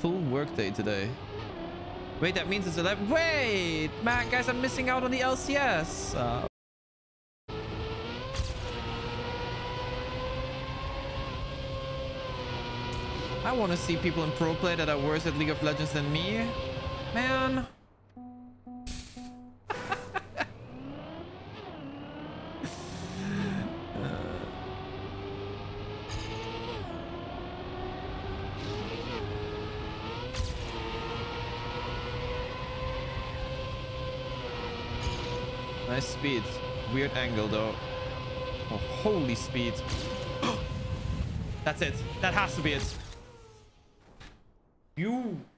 full workday today. Wait, that means it's 11. Wait, man, guys, I'm missing out on the LCS. I want to see people in pro play that are worse at League of Legends than me. Man. Nice speed. Weird angle though. Oh, holy speed. That's it. That has to be it. You